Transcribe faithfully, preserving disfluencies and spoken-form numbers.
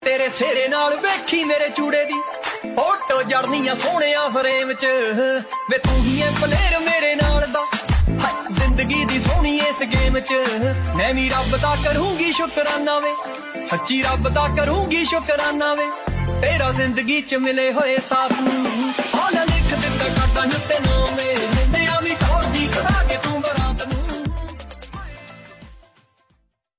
तेरे सेरे नाल वेखी मेरे चूड़े दी फोटो जड़निया सोहणिया फ्रेम च वे तू ही है प्लेयर मेरे नाल दा जिंदगी दी सोहनी इस गेम च मैं भी रब दा करूंगी शुकराना वे सच्ची रब दा करूंगी शुकराना वे तेरा जिंदगी च मिले होए साथ